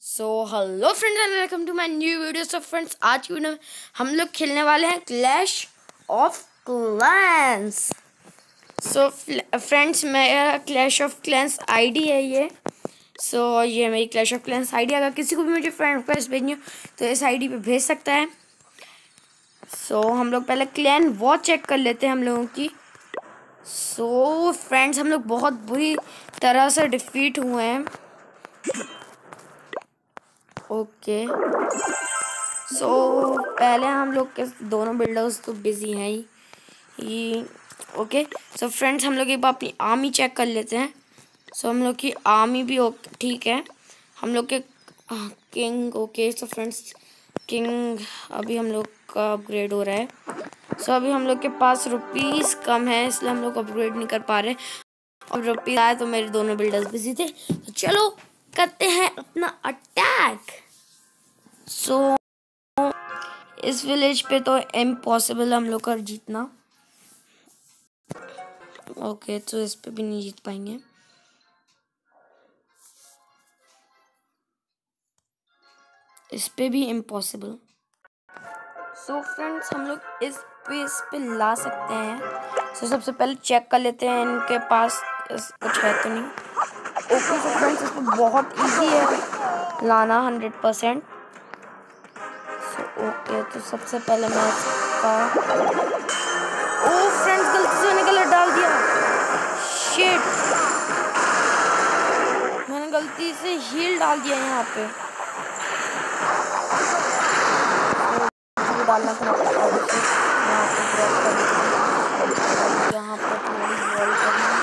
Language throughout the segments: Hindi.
So hello friends and welcome to my new video. So friends, आज की वीडियो में हम लोग खेलने वाले हैं Clash of Clans. So friends, मेरा क्लैश ऑफ क्लैंस आईडी है ये। ये मेरी क्लैश ऑफ क्लैंस आईडी। अगर किसी को भी मुझे फ्रेंड रिक्वेस्ट भेजनी हो तो इस आईडी पे भेज सकता है। हम लोग पहले क्लैन वॉच चेक कर लेते हैं हम लोगों की। फ्रेंड्स, हम लोग बहुत बुरी तरह से डिफीट हुए हैं। ओके, पहले हम लोग के दोनों बिल्डर्स तो बिजी हैं ही। ओके, फ्रेंड्स, हम लोग एक बार अपनी आर्मी चेक कर लेते हैं। हम लोग की आर्मी भी ठीक है। हम लोग के किंग। ओके, फ्रेंड्स, किंग अभी हम लोग का अपग्रेड हो रहा है। अभी हम लोग के पास रुपीस कम है, इसलिए हम लोग अपग्रेड नहीं कर पा रहे। और रुपीस आए तो मेरे दोनों बिल्डर्स बिजी थे, तो चलो करते हैं अपना अटैक। इस विलेज पे तो इम्पॉसिबल हम लोग का जीतना। ओके, तो इस पे भी नहीं जीत पाएंगे। इस पे भी इम्पॉसिबल। फ्रेंड्स, हम लोग इस पे ला सकते हैं। सबसे पहले चेक कर लेते हैं इनके पास कुछ है तो नहीं। ओके, फ्रेंड्स, इसको बहुत इजी है लाना 100%। ओके, तो सबसे पहले मैं इसका फ्रेंड्स, गलती से मैंने गलत डाल दिया। शिट, मैंने गलती से हील डाल दिया यहाँ पे। डालना था यहाँ पे थोड़ी बॉल करना।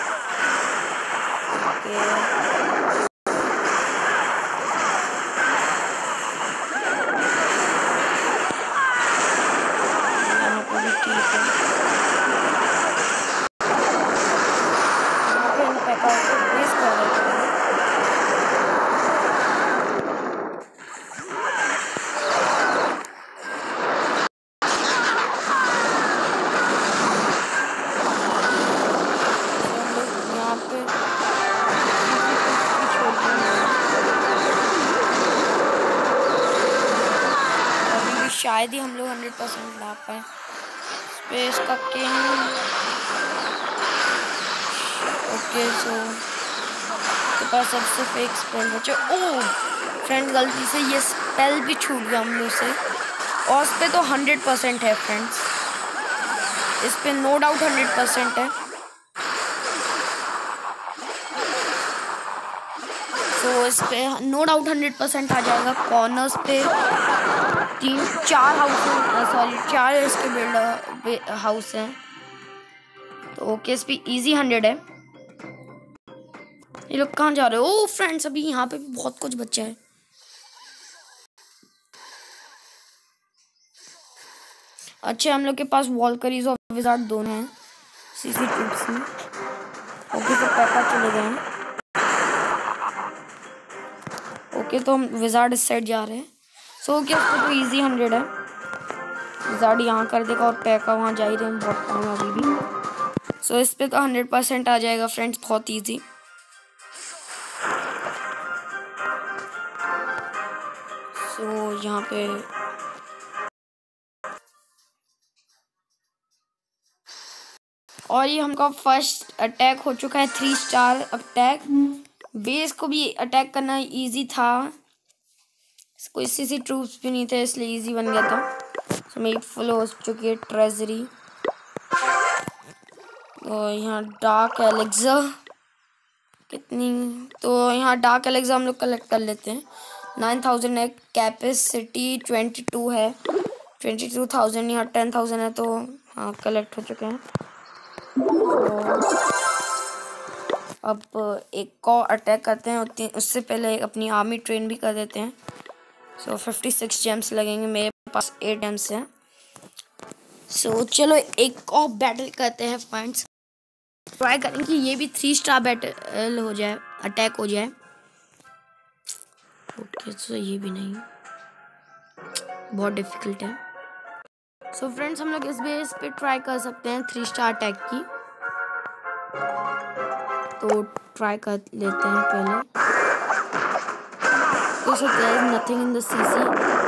यहाँ पे भी ठीक है। यहाँ पे इन पैका को वेस्ट कर रहे थे। शायद ही हम लोग 100% ला पाए। स्पेस का किंग। ओके, के पास सबसे फेक स्पेल बचे। फ्रेंड्स, गलती से ये स्पेल भी छूट गया हम लोग से। और इस पे तो 100% है फ्रेंड्स, इस पे नो डाउट 100% है। इस पे नो डाउट 100% आ जाएगा। कॉर्नर्स पे 4 इसके बिल्डर हाउस हैं, तो ओके, इस पे इजी 100 है। ये लोग कहाँ जा रहे हो? फ्रेंड्स, अभी यहाँ पे भी बहुत कुछ बचा है। अच्छा, हम लोग के पास वॉल्करीज और विजार्ड दोनों हैं सीसी ट्रूप्स में। ओके, तो पैका चले गए हैं। ओके, तो हम विजार्ड इस साइड जा रहे हैं। ओके, उसको तो इजी 100 है। विजार्ड यहाँ कर देगा और पैका वहाँ जा ही रहे हैं बहुत टाइम अभी भी। इस पे तो 100% आ जाएगा फ्रेंड्स, बहुत इजी। यहाँ पे और ये हमका फर्स्ट अटैक हो चुका है, 3 स्टार अटैक। बेस को भी अटैक करना इजी था, कोई सीसी ट्रूप्स भी नहीं थे, इसलिए इजी बन गया था। मेरी फुल हो चुकी है ट्रेजरी। और यहाँ डार्क एलेक्सा कितनी, तो यहाँ डार्क एलेक्सा हम लोग कलेक्ट कर लेते हैं। 9000 है, कैपेसिटी 22 है। 22,000, यहाँ 10,000 है, तो हाँ कलेक्ट हो चुके हैं। अब एक और अटैक करते हैं, उससे पहले अपनी आर्मी ट्रेन भी कर देते हैं। 56 जेम्स लगेंगे, मेरे पास 8 जेम्स हैं। चलो एक और बैटल करते हैं फ्रेंड्स। ट्राई करें कि ये भी 3 स्टार बैटल हो जाए, अटैक हो जाए। ओके, ये भी नहीं, बहुत डिफिकल्ट है। फ्रेंड्स, हम लोग इस बेस पे ट्राई कर सकते हैं 3 स्टार अटैक की। तो ट्राई कर लेते हैं पहले। So there is nothing in the CC.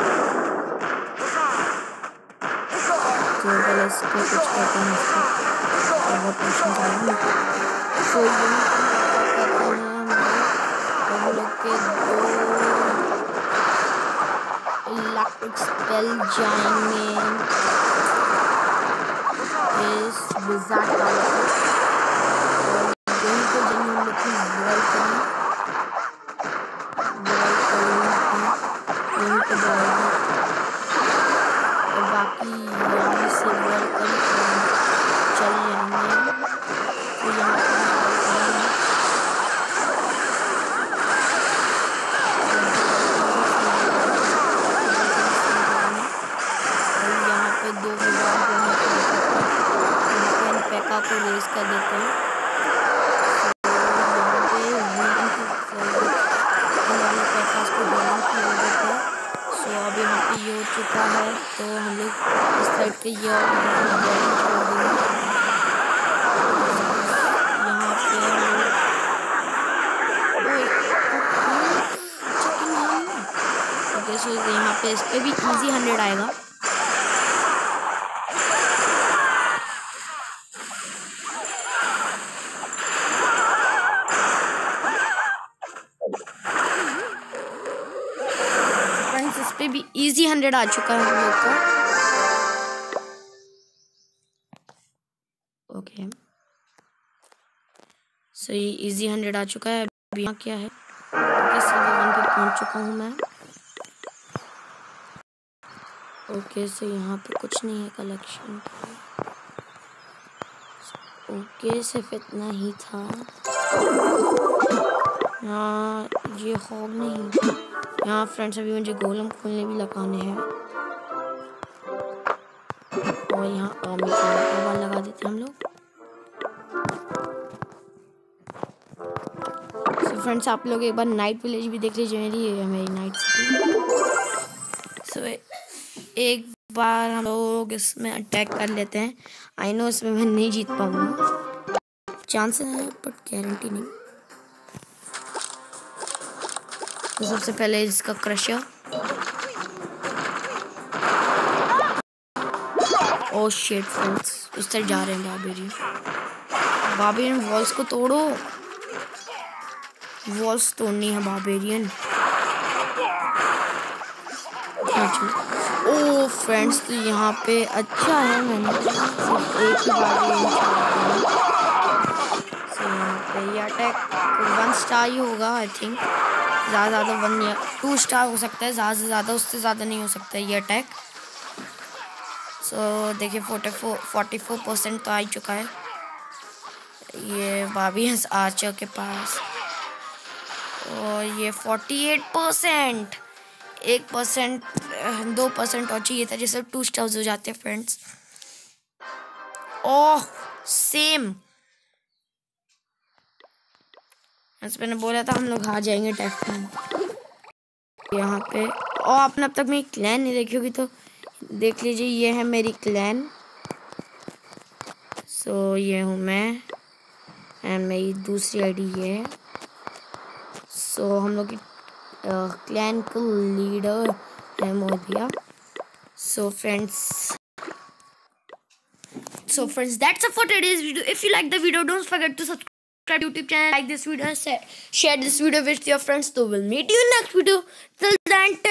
तो पहले इस पे कुछ करते हैं इसको, बहुत टेंशन आ रही है। तो यहाँ करते हैं हम लोग के दो इलेक्ट्रिक स्पेल जाएंगे इस विज़ार्ड टावर पे। यहीं पे जब हम लोग की वर्ल्ड करें यहीं पे जाएगी और बाकी यहाँ से वर्ल्ड कर चल जाएंगे। तो यहाँ पे दो पैका को रेस कर देते हैं। सो अब यहाँ पे ये हो चुका है, तो हम लोग इस साइड के ये यहाँ पे सो यहाँ पे इस पे भी इजी 100 आएगा। इस पे भी इजी 100 आ चुका है हम लोग का। ओके सो ये इजी 100 आ चुका है। अभी यहाँ क्या है, ओके सिल्वर 1 पे पहुँच चुका हूँ मैं। ओके सो यहाँ पे कुछ नहीं है कलेक्शन। ओके सिर्फ इतना ही था। हाँ ये हॉग नहीं, यहाँ फ्रेंड्स अभी मुझे गोलम खोलने भी लगाने हैं और यहाँ आर्मी का लगा देते हैं हम लोग। सो फ्रेंड्स आप लोग एक बार नाइट विलेज भी देख लीजिए, मेरी नाइट सिटी। सो एक बार हम लोग इसमें अटैक कर लेते हैं। आई नो इसमें मैं नहीं जीत पाऊंगा, चांसेस है बट गारंटी नहीं। तो सबसे पहले इसका क्रशर, ओह शिट फ्रेंड्स उस तरफ जा रहे हैं बारबेरियन। वॉल्स को तोड़ो, वॉल्स तोड़नी है बारबेरियन। ओह फ्रेंड्स तो यहाँ पे अच्छा है, मैंने सिर्फ एक ही बारबेरियन यहाँ पे ये अटैक 1 स्टार ही होगा आई थिंक। ज़्यादा 1 या 2 स्टार हो सकता है, ज़्यादा से ज़्यादा, उससे ज़्यादा नहीं हो सकता है ये अटैक। सो देखिए 44% तो आ ही चुका है ये बारबेरियंस आर्चर के पास। और ये 48%, 1%, 2% और चाहिए था, जैसे 2 स्टार्स हो जाते हैं फ्रेंड्स। ओह सेम, मैंने बोला था हम लोग हार जाएंगे डेफिनेटली यहाँ पे। और आपने अब तक मेरी क्लैन नहीं देखी होगी तो देख लीजिए, ये है मेरी क्लैन। सो ये हूँ मैं एंड मेरी दूसरी आईडी ये है। सो हम लोग की क्लैन का लीडर है मोदिया। So friends that's it for today's video. If you like the video, don't forget to subscribe to YouTube channel, like this video and share this video with your friends. So we'll meet you in next video. Till then,